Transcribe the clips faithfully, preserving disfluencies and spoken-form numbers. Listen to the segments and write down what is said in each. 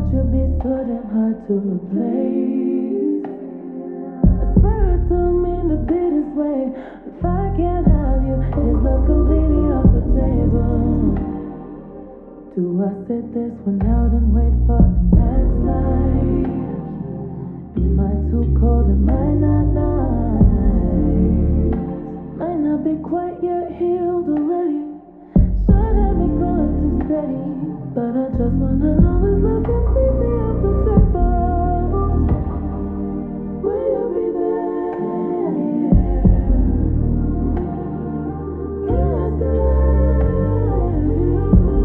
you'd be so damn hard to replace. I swear I don't mean to be this way. If I can't have you, is love completely off the table? Do I sit this one out and wait for the next life? Am I too cold? Am I not nice? Might not be quite yet healed already. Should have been going too steady. But I just wanna know, is love completely off the table? Will you be there? Can I still love you?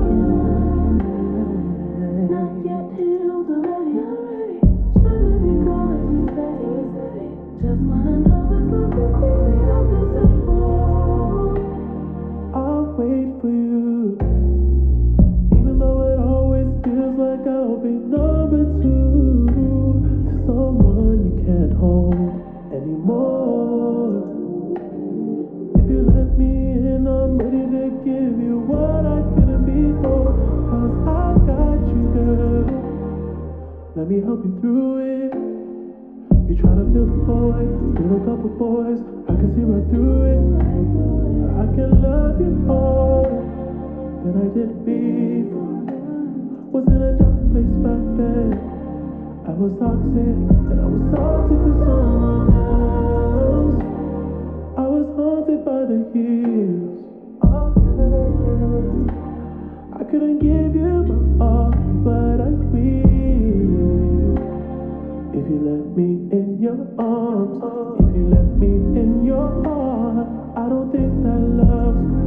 Not yet healed already, already. Should have been going too steady, steady. Just wanna know, is love completely off the table? I'll wait for you, even though it always feels like I'll be number two to someone you can't hold anymore. If you let me in, I'm ready to give you what I couldn't before. Cause I got you, girl. Let me help you through it. You try to fill the void with a couple boys, I can see right through it. I can love you more than I did before. Was in a dark place back then. I was toxic, and I was toxic to someone else. I was haunted by the heels. Oh yeah, yeah. I couldn't give you my all, but I will. If you let me in your arms, if you let me in your heart, I don't think that love's